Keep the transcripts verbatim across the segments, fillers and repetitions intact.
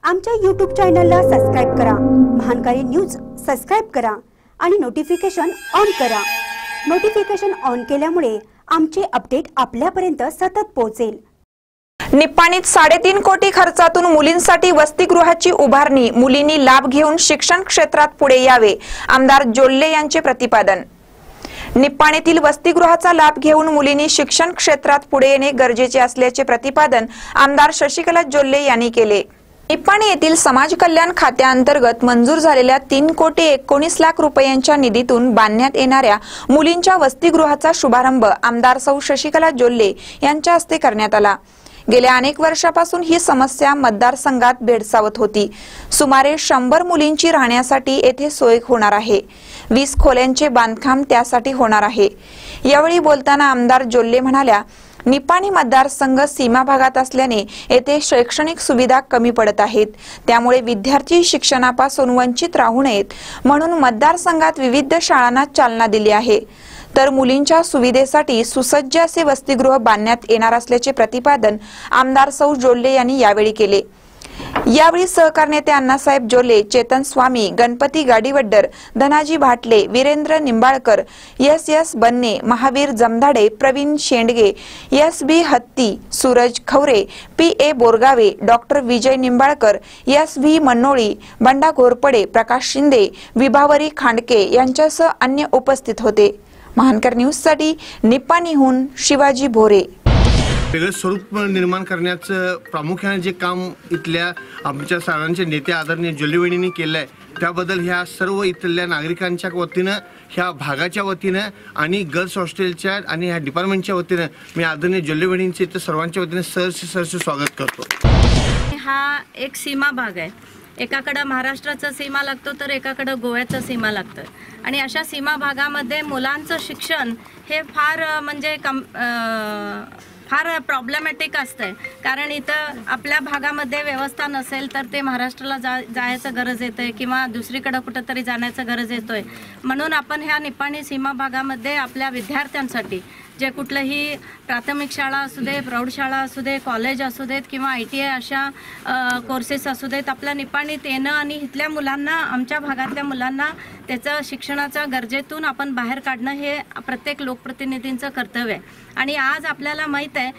आमच्या यूट्यूब चॅनलला सबस्क्राइब करा, महानकारी न्यूज सबस्क्राइब करा आणि नोटिफिकेशन ऑन करा। नोटिफिकेशन ऑन केल्यामुळे आमचे अपडेट आपल्यापर्यंत सतत पोहोचेल। निप्पाणीत साडेतीन कोटी खर्चातून मुलींसाठी वसतिगृहाची उभारणी, मुलींनी लाभ घेऊन शिक्षण क्षेत्रात पुढे यावे, आमदार जोल्ले यांचे प्रतिपादन। निप्पाणीतील वसतिगृहाचा लाभ घेऊन मुलींनी शिक्षण क्षेत्रात पुढे येणे गरजेचे असल्याचे प्रतिपादन आमदार शशिकला जोल्ले यांनी केले। निप्पाणी येथील समाज कल्याण खात्याअंतर्गत मंजूर झालेल्या तीन कोटी एकोणीस लाख रुपयांच्या निधीतून बांधण्यात येणाऱ्या मुलींच्या वसतिगृहाचा शुभारंभ आमदार सौ शशिकला जोल्ले यांच्या हस्ते करण्यात आला। गेल्या अनेक वर्षापासून ही समस्या मतदारसंघात भेडसावत होती। सुमारे शंभर मुलींची राहण्यासाठी येथे सोय होणार आहे। वीस खोल्यांचे बांधकाम त्यासाठी होणार आहे। यावेळी बोलताना आमदार जोल्ले म्हणाल्या, निप्पाणी मतदारसंघ सीमा भागात असल्याने येथे शैक्षणिक सुविधा कमी पडत आहेत, त्यामुळे विद्यार्थी शिक्षणापासून वंचित राहू नयेत म्हणून मतदारसंघात विविध शाळांना चालना दिली आहे। तर मुलींच्या सुविधेसाठी सुसज्ज असे वसतिगृह बांधण्यात येणार असल्याचे प्रतिपादन आमदार सौ जोल्ले यांनी यावेळी केले। यावेळी सहकार नेते Annasaheb Jolle, Chetan Swami, Ganapati Gadivaddar, Dhanaji Bhatle, Virendra Nimbalkar, S S Banne, Mahavir Jamdhade, Pravin Shendge, S B Hatti, Suraj Khaware, P A Borgave, doctor Vijay Nimbalkar, S V Manoli, Banda Ghorpade, Prakash Shinde, Vibhavari Khandke यांच्यासह अन्य उपस्थित होते। महानकर न्यूज साठी निप्पाणीहून शिवाजी भोरे। वेगळं स्वरूप निर्माण करण्याचं प्रामुख्याने जे काम इथल्या आमच्या सारांचे नेते आदरणीय जोल्लेवहिनींनी केलं आहे, त्याबद्दल ह्या सर्व इथल्या नागरिकांच्या वतीनं, ह्या भागाच्या वतीनं आणि गर्ल्स हॉस्टेलच्या आणि ह्या डिपार्टमेंटच्या वतीनं मी आदरणीय जोल्लेवहिनींचे इथं सर्वांच्या वतीनं सहर्ष सहर्ष स्वागत करतो। हा एक सीमा भाग आहे, एकाकडे महाराष्ट्राचा सीमा लागतो तर एकाकडे गोव्याचा सीमा लागतं आणि अशा सीमा भागामध्ये मुलांचं शिक्षण हे फार म्हणजे कम फार प्रॉब्लेमॅटिक असतंय, कारण इथं आपल्या भागामध्ये व्यवस्था नसेल तर ते महाराष्ट्राला जा जायचं गरज येतोय किंवा दुसरीकडे कुठंतरी जाण्याचं गरज येतोय। म्हणून आपण ह्या निप्पाणी सीमा भागामध्ये आपल्या विद्यार्थ्यांसाठी जे कुठलंही प्राथमिक शाळा असू दे, प्रौढशाळा असू दे, कॉलेज असू देत किंवा आय टी आय अशा कोर्सेस असू देत, आपल्या निप्पाणीत येणं आणि इथल्या मुलांना, आमच्या भागातल्या मुलांना त्याचं शिक्षणाच्या गरजेतून आपण बाहेर काढणं हे प्रत्येक लोकप्रतिनिधींचं कर्तव्य आहे। आणि आज आपल्याला माहीत आहे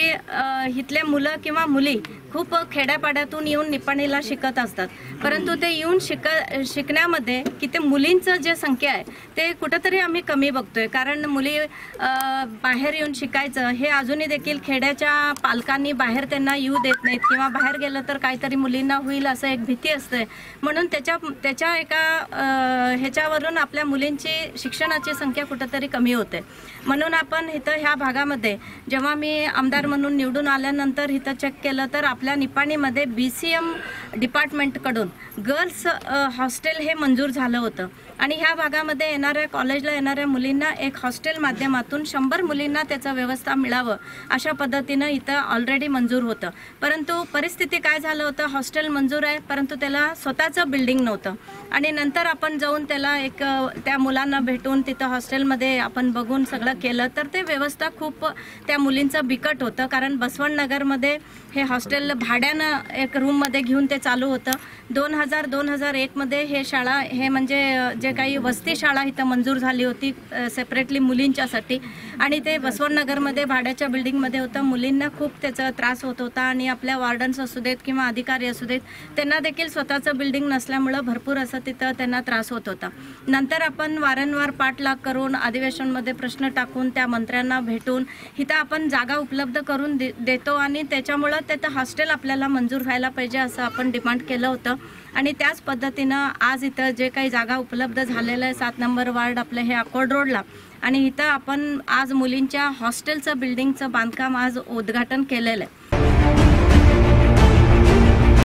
की इथले मुलं किंवा मुली खूप खेड्यापाड्यातून येऊन निप्पाणीला शिकत असतात, परंतु ते येऊन शिक शिकण्यामध्ये की ते मुलींचं जे संख्या आहे ते कुठंतरी आम्ही कमी बघतोय, कारण मुली बाहेर येऊन शिकायचं हे अजूनही देखील खेड्याच्या पालकांनी बाहेर त्यांना येऊ देत नाहीत किंवा बाहेर गेलं तर काहीतरी मुलींना होईल असं एक भीती असते। म्हणून त्याच्या त्याच्या एका ह्याच्यावरून आपल्या मुलींची शिक्षणाची संख्या कुठंतरी कमी होते। म्हणून आपण इथं ह्या भागामध्ये जेव्हा मी आमदार म्हणून निवडून आल्यानंतर इथं चेक केलं तर आपल्या निप्पाणीमध्ये बी सी एम डिपार्टमेंटकडून गर्ल्स हॉस्टेल हे मंजूर झालं होतं आणि ह्या भागामध्ये येणाऱ्या कॉलेजला येणाऱ्या मुलींना एक हॉस्टेल माध्यमातून शंभर मुलींना त्याचं व्यवस्था मिळावं अशा पद्धतीनं इथं ऑलरेडी मंजूर होतं। परंतु परिस्थिती काय झालं होतं, हॉस्टेल मंजूर आहे परंतु त्याला स्वतःचं बिल्डिंग नव्हतं आणि नंतर आपण जाऊन त्याला एक त्या मुलांना भेटून तिथं हॉस्टेलमध्ये आपण बघून सगळं केलं तर ते व्यवस्था खूप त्या मुलींचं बिकट होतं, कारण बसवणनगरमध्ये हे हॉस्टेल भाड्यानं एक रूममध्ये घेऊन ते चालू होतं। दोन हजार दोन हजार एकमध्ये हे शाळा हे म्हणजे जे काही वसती शाळा इथं मंजूर झाली होती सेपरेटली मुलींच्यासाठी आणि ते बसवणनगरमध्ये भाड्याच्या बिल्डिंगमध्ये होतं। मुलींना खूप त्याचा त्रास होत होता आणि आपल्या वॉर्डन्स असू देत किंवा अधिकारी असू देत त्यांना देखील स्वतःचं बिल्डिंग नसल्यामुळं भरपूर असं तिथं त्यांना त्रास होत होता। नंतर आपण वारंवार पाठलाग करून अधिवेशनमध्ये प्रश्न टाकून त्या मंत्र्यांना भेटून इथं आपण जागा उपलब्ध करून दे देतो आणि त्याच्यामुळं त्याचं हॉस्टेल आपल्याला मंजूर व्हायला पाहिजे असं आपण डिमांड केलं होतं आणि त्याच पद्धतीनं आज इथं जे काही जागा उपलब्ध झालेलं आहे सात नंबर वार्ड आपलं हे अकोट रोडला आणि इथं आपण आज मुलींच्या हॉस्टेलचं बिल्डिंगचं बांधकाम आज उद्घाटन केलेलं आहे।